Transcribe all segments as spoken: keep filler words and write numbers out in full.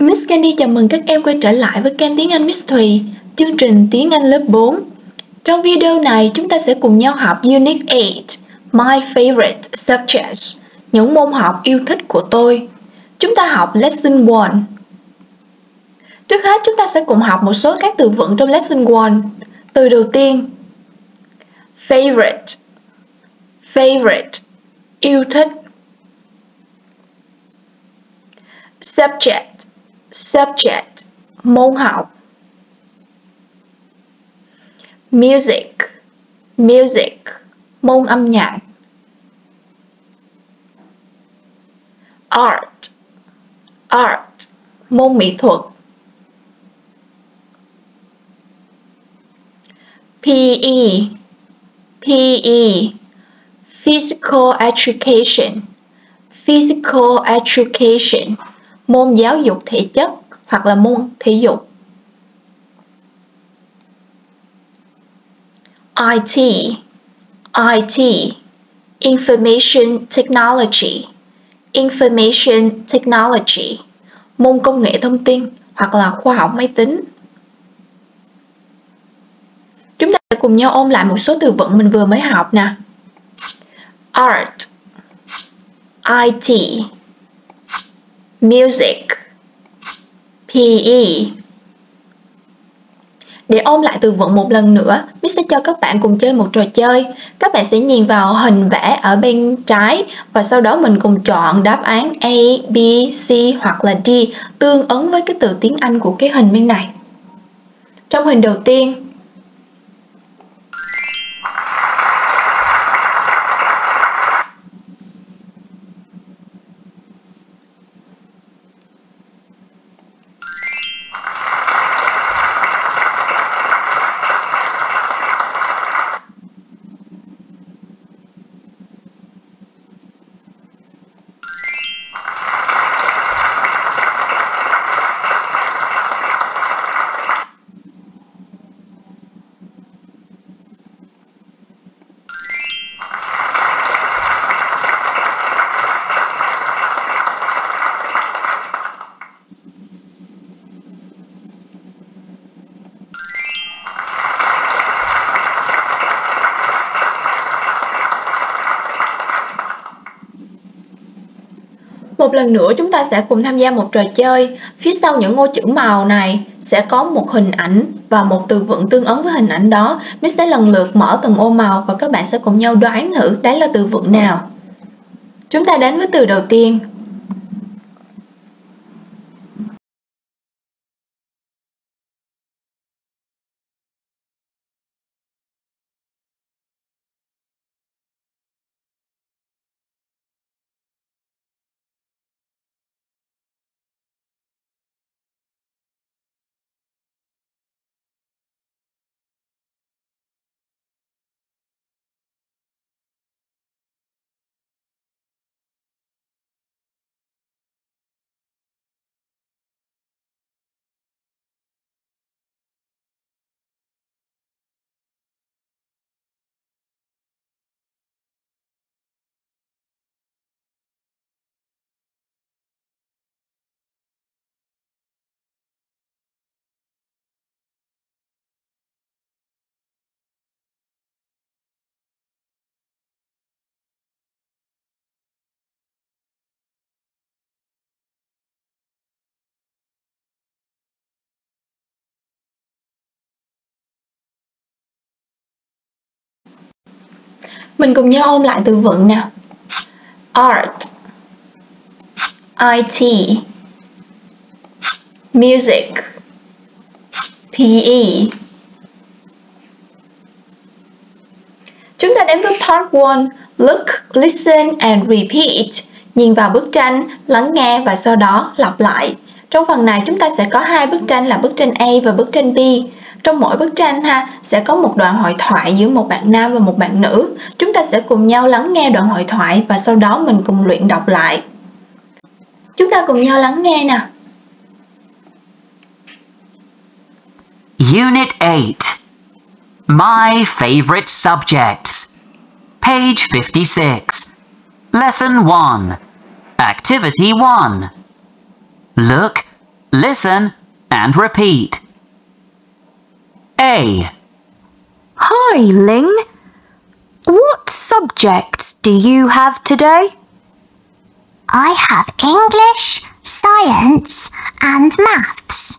Miss Candy chào mừng các em quay trở lại với kênh Tiếng Anh Miss Thùy, chương trình Tiếng Anh lớp bốn. Trong video này, chúng ta sẽ cùng nhau học Unit eight, My Favorite Subjects, những môn học yêu thích của tôi. Chúng ta học Lesson one. Trước hết, chúng ta sẽ cùng học một số các từ vựng trong Lesson one. Từ đầu tiên, Favorite, Favorite, yêu thích. Subject, Subject, môn học. Music, Music, môn âm nhạc. Art, Art, môn mỹ thuật. pê e, pê e, Physical Education, Physical Education, môn giáo dục thể chất hoặc là môn thể dục. i tê, i tê, Information Technology, Information Technology, môn công nghệ thông tin hoặc là khoa học máy tính. Chúng ta sẽ cùng nhau ôn lại một số từ vựng mình vừa mới học nè. Art, i tê, Music, pê e. Để ôn lại từ vựng một lần nữa, Miss sẽ cho các bạn cùng chơi một trò chơi. Các bạn sẽ nhìn vào hình vẽ ở bên trái và sau đó mình cùng chọn đáp án A, B, C hoặc là D tương ứng với cái từ tiếng Anh của cái hình bên này. Trong hình đầu tiên, một lần nữa chúng ta sẽ cùng tham gia một trò chơi. Phía sau những ô chữ màu này sẽ có một hình ảnh và một từ vựng tương ứng với hình ảnh đó. Miss sẽ lần lượt mở từng ô màu và các bạn sẽ cùng nhau đoán thử đấy là từ vựng nào. Chúng ta đến với từ đầu tiên. Mình cùng nhau ôn lại từ vựng nào. Art, i tê, Music, pê e. Chúng ta đến với part one. Look, listen and repeat. Nhìn vào bức tranh, lắng nghe và sau đó lặp lại. Trong phần này chúng ta sẽ có hai bức tranh là bức tranh A và bức tranh B. Trong mỗi bức tranh ha sẽ có một đoạn hội thoại giữa một bạn nam và một bạn nữ. Chúng ta sẽ cùng nhau lắng nghe đoạn hội thoại và sau đó mình cùng luyện đọc lại. Chúng ta cùng nhau lắng nghe nè. Unit eight. My favorite subjects. Page fifty-six. Lesson one. Activity one. Look, Listen and repeat. A. Hi, Ling. What subjects do you have today? I have English, science, and maths.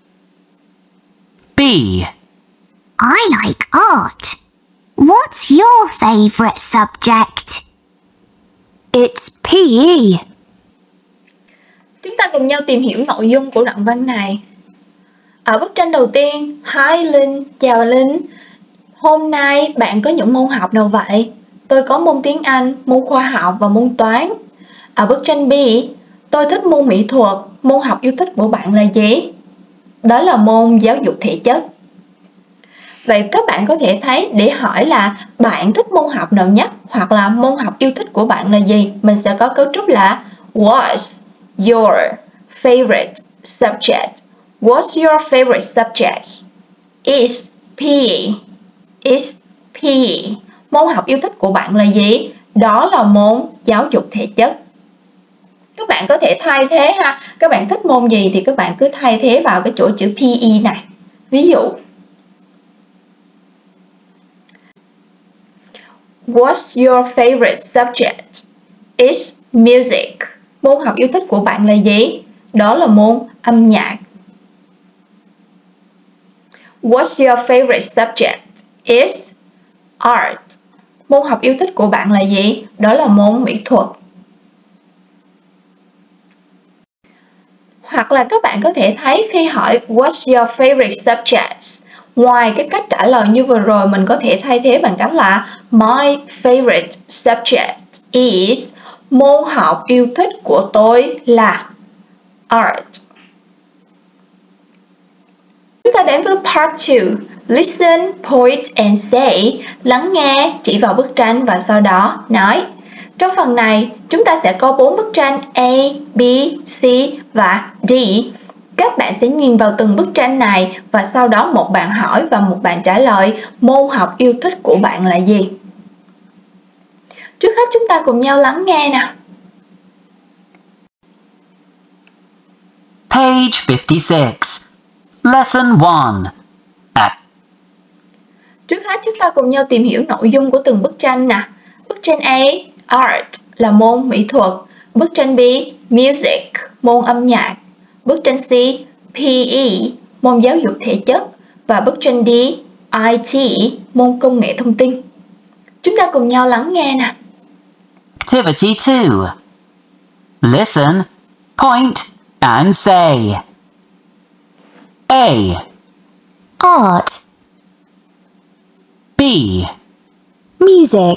B. I like art. What's your favourite subject? It's P E. Chúng ta cùng nhau tìm hiểu nội dung của đoạn văn này. Ở bức tranh đầu tiên, Hi Linh, chào Linh. Hôm nay bạn có những môn học nào vậy? Tôi có môn tiếng Anh, môn khoa học và môn toán. Ở bức tranh B, tôi thích môn mỹ thuật, môn học yêu thích của bạn là gì? Đó là môn giáo dục thể chất. Vậy các bạn có thể thấy để hỏi là bạn thích môn học nào nhất hoặc là môn học yêu thích của bạn là gì? Mình sẽ có cấu trúc là What's your favorite subject? What's your favorite subject? Is P E. Is P E. Môn học yêu thích của bạn là gì? Đó là môn giáo dục thể chất. Các bạn có thể thay thế ha. Các bạn thích môn gì thì các bạn cứ thay thế vào cái chỗ chữ P E này. Ví dụ What's your favorite subject? Is music. Môn học yêu thích của bạn là gì? Đó là môn âm nhạc. What's your favorite subject? Is art. Môn học yêu thích của bạn là gì? Đó là môn mỹ thuật. Hoặc là các bạn có thể thấy khi hỏi What's your favorite subject? Ngoài cái cách trả lời như vừa rồi, mình có thể thay thế bằng cách là My favorite subject is. Môn học yêu thích của tôi là art. Chúng ta đến với part two. Listen, point and say. Lắng nghe, chỉ vào bức tranh và sau đó nói. Trong phần này, chúng ta sẽ có bốn bức tranh A, B, C và D. Các bạn sẽ nhìn vào từng bức tranh này và sau đó một bạn hỏi và một bạn trả lời môn học yêu thích của bạn là gì. Trước hết chúng ta cùng nhau lắng nghe nào. Page fifty-six. Lesson one. At. Trước hết chúng ta cùng nhau tìm hiểu nội dung của từng bức tranh nè. Bức tranh A, Art là môn mỹ thuật. Bức tranh B, Music, môn âm nhạc. Bức tranh C, P E, môn giáo dục thể chất. Và bức tranh D, I T, môn công nghệ thông tin. Chúng ta cùng nhau lắng nghe nè. Activity two. Listen, point, and say. A. Art. B. Music.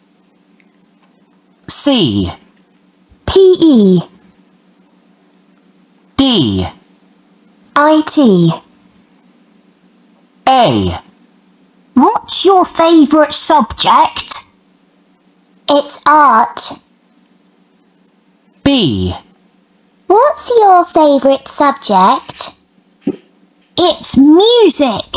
C. P E. D. I T. A. What's your favourite subject? It's art. B. What's your favourite subject? It's music.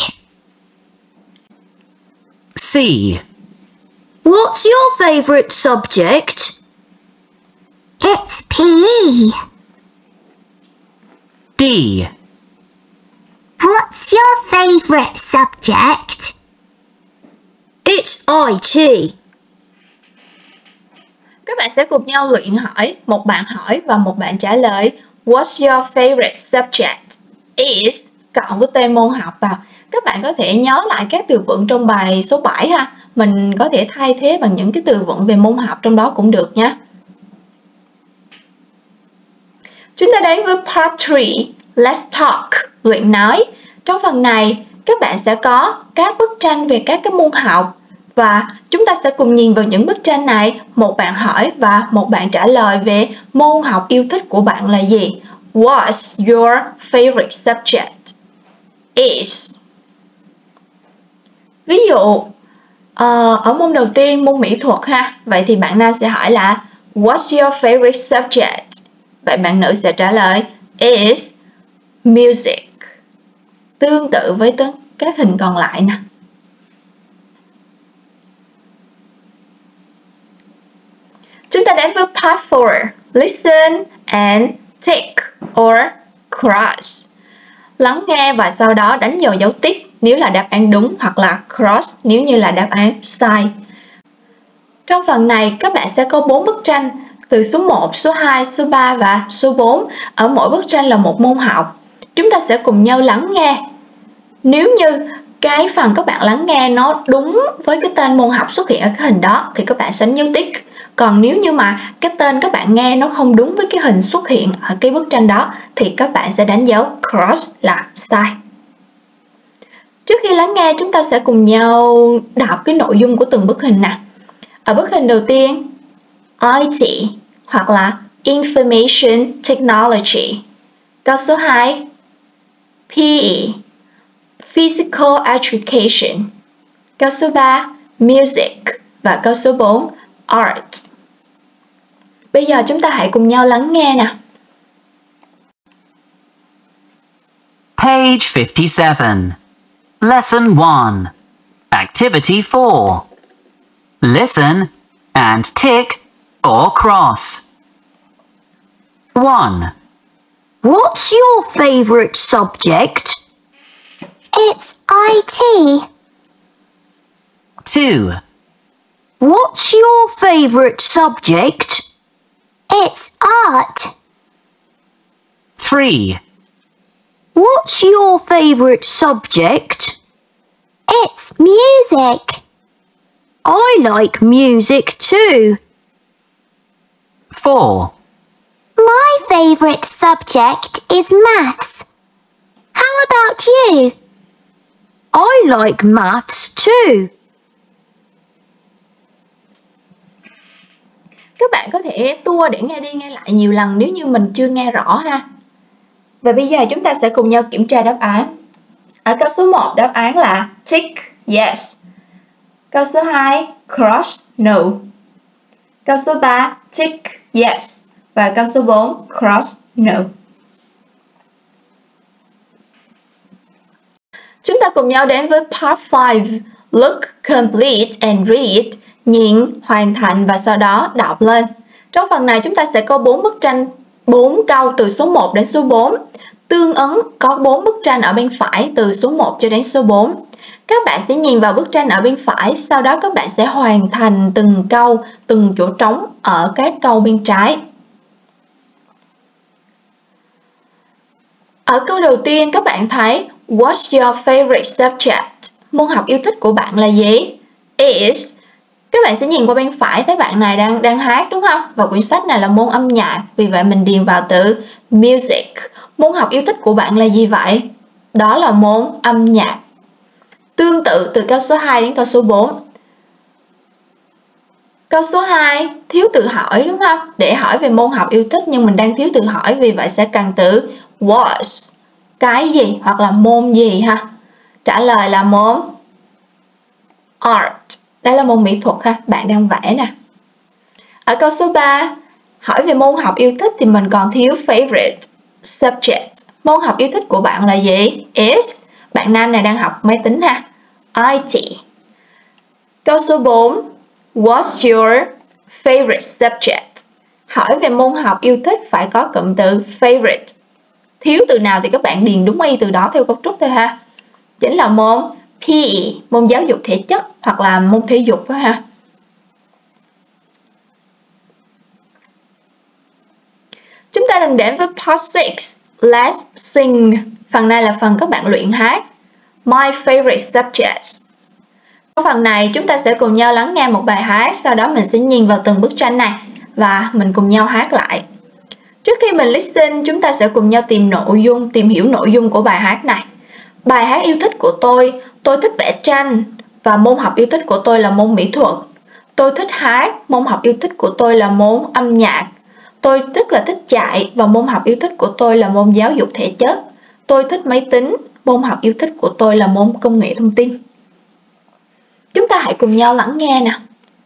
C. What's your favourite subject? It's P E. D. What's your favourite subject? It's I T. Các bạn sẽ cùng nhau luyện hỏi. Một bạn hỏi và một bạn trả lời. What's your favorite subject? Is cộng với tên môn học vào. Các bạn có thể nhớ lại các từ vựng trong bài số bảy ha. Mình có thể thay thế bằng những cái từ vựng về môn học trong đó cũng được nhé. Chúng ta đến với part three. Let's talk. Luyện nói. Trong phần này, các bạn sẽ có các bức tranh về các cái môn học. Và chúng ta sẽ cùng nhìn vào những bức tranh này. Một bạn hỏi và một bạn trả lời về môn học yêu thích của bạn là gì. What's your favorite subject? Is. Ví dụ, uh, ở môn đầu tiên, môn mỹ thuật ha. Vậy thì bạn nam sẽ hỏi là What's your favorite subject? Vậy bạn nữ sẽ trả lời Is music. Tương tự với các hình còn lại nè. Chúng ta đến với part four. Listen and take or cross. Lắng nghe và sau đó đánh vào dấu tích nếu là đáp án đúng hoặc là cross nếu như là đáp án sai. Trong phần này các bạn sẽ có bốn bức tranh từ số một, số hai, số ba và số bốn. Ở mỗi bức tranh là một môn học. Chúng ta sẽ cùng nhau lắng nghe. Nếu như cái phần các bạn lắng nghe nó đúng với cái tên môn học xuất hiện ở cái hình đó thì các bạn sẽ đánh dấu tích. Còn nếu như mà cái tên các bạn nghe nó không đúng với cái hình xuất hiện ở cái bức tranh đó thì các bạn sẽ đánh dấu cross là sai. Trước khi lắng nghe chúng ta sẽ cùng nhau đọc cái nội dung của từng bức hình nào. Ở bức hình đầu tiên, I T hoặc là Information Technology. Câu số hai, P E, Physical Education. Câu số ba, Music. Và câu số bốn, Art. Bây giờ chúng ta hãy cùng nhau lắng nghe nào. Page fifty-seven. Lesson one. Activity four. Listen and tick or cross. one. What's your favourite subject? It's I T. two. What's your favourite subject? It's art. three. What's your favourite subject? It's music. I like music too. four. My favourite subject is maths. How about you? I like maths too. Các bạn có thể tua để nghe đi nghe lại nhiều lần nếu như mình chưa nghe rõ ha. Và bây giờ chúng ta sẽ cùng nhau kiểm tra đáp án. Ở câu số một đáp án là tick yes. Câu số hai cross no. Câu số ba tick yes. Và câu số bốn cross no. Chúng ta cùng nhau đến với part five. Look, complete and read. Nhìn, hoàn thành và sau đó đọc lên. Trong phần này chúng ta sẽ có bốn bức tranh, bốn câu từ số một đến số bốn. Tương ứng có bốn bức tranh ở bên phải từ số một cho đến số bốn. Các bạn sẽ nhìn vào bức tranh ở bên phải, sau đó các bạn sẽ hoàn thành từng câu, từng chỗ trống ở các câu bên trái. Ở câu đầu tiên các bạn thấy What's your favorite subject? Môn học yêu thích của bạn là gì? Is. Các bạn sẽ nhìn qua bên phải thấy bạn này đang đang hát đúng không? Và quyển sách này là môn âm nhạc, vì vậy mình điền vào từ music. Môn học yêu thích của bạn là gì vậy? Đó là môn âm nhạc. Tương tự từ câu số hai đến câu số bốn. Câu số hai thiếu từ hỏi đúng không? Để hỏi về môn học yêu thích nhưng mình đang thiếu từ hỏi, vì vậy sẽ cần từ was. Cái gì hoặc là môn gì ha? Trả lời là môn art. Đây là môn mỹ thuật ha, bạn đang vẽ nè. Ở câu số ba, hỏi về môn học yêu thích thì mình còn thiếu favorite subject. Môn học yêu thích của bạn là gì? Is. Bạn nam này đang học máy tính ha. I T. Câu số bốn, what's your favorite subject? Hỏi về môn học yêu thích phải có cụm từ favorite. Thiếu từ nào thì các bạn điền đúng y từ đó theo cấu trúc thôi ha. Chính là môn P E, môn giáo dục thể chất hoặc là môn thể dục đó ha. Chúng ta đang đến với part six. Let's sing. Phần này là phần các bạn luyện hát. My favorite subjects. Trong phần này chúng ta sẽ cùng nhau lắng nghe một bài hát, sau đó mình sẽ nhìn vào từng bức tranh này và mình cùng nhau hát lại. Trước khi mình listen, chúng ta sẽ cùng nhau tìm nội dung, tìm hiểu nội dung của bài hát này. Bài hát yêu thích của tôi, tôi thích vẽ tranh và môn học yêu thích của tôi là môn mỹ thuật. Tôi thích hát, môn học yêu thích của tôi là môn âm nhạc. Tôi rất là thích chạy và môn học yêu thích của tôi là môn giáo dục thể chất. Tôi thích máy tính, môn học yêu thích của tôi là môn công nghệ thông tin. Chúng ta hãy cùng nhau lắng nghe nào.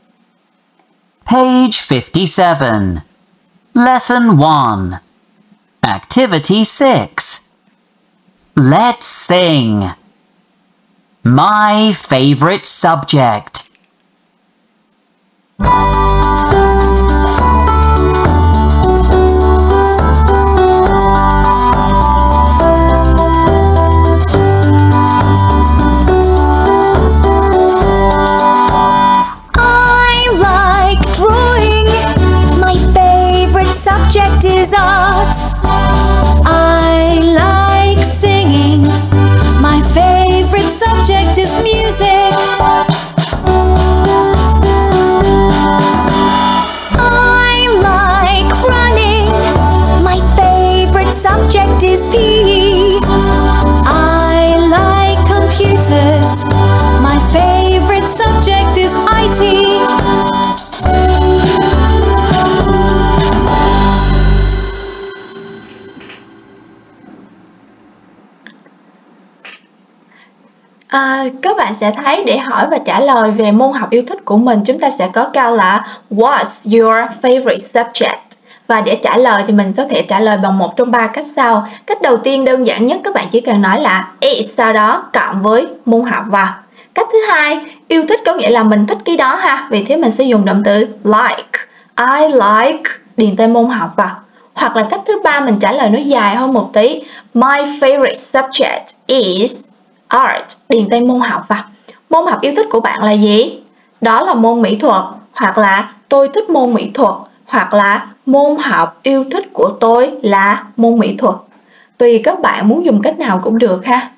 Page fifty-seven. Lesson one. Activity six. Let's sing. My favorite subject. À, các bạn sẽ thấy để hỏi và trả lời về môn học yêu thích của mình, chúng ta sẽ có câu là What's your favorite subject? Và để trả lời thì mình có thể trả lời bằng một trong ba cách sau. Cách đầu tiên đơn giản nhất, các bạn chỉ cần nói là is sau đó cộng với môn học vào. Cách thứ hai, yêu thích có nghĩa là mình thích cái đó ha, vì thế mình sẽ dùng động từ like. I like, điền tên môn học vào. Hoặc là cách thứ ba mình trả lời nó dài hơn một tí. My favorite subject is art, điền tên môn học vào. Môn học yêu thích của bạn là gì? Đó là môn mỹ thuật, hoặc là tôi thích môn mỹ thuật, hoặc là môn học yêu thích của tôi là môn mỹ thuật. Tùy các bạn muốn dùng cách nào cũng được ha.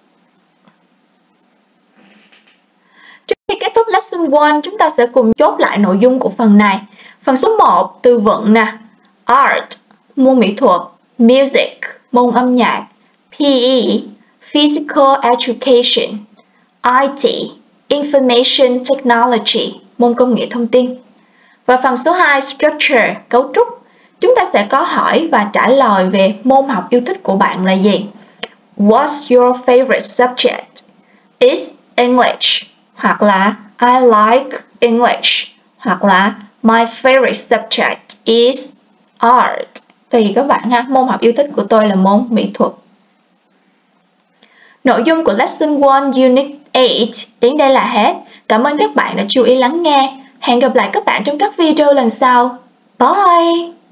Trước khi kết thúc lesson một, chúng ta sẽ cùng chốt lại nội dung của phần này. Phần số một, từ vựng nè. Art, môn mỹ thuật. Music, môn âm nhạc. pê e, Physical Education. i tê, Information Technology, môn công nghệ thông tin. Và phần số hai, Structure, cấu trúc. Chúng ta sẽ có hỏi và trả lời về môn học yêu thích của bạn là gì. What's your favorite subject? It's English. Hoặc là I like English. Hoặc là my favorite subject is art. Tùy các bạn ha, môn học yêu thích của tôi là môn mỹ thuật. Nội dung của Lesson một Unit tám đến đây là hết. Cảm ơn các bạn đã chú ý lắng nghe. Hẹn gặp lại các bạn trong các video lần sau. Bye!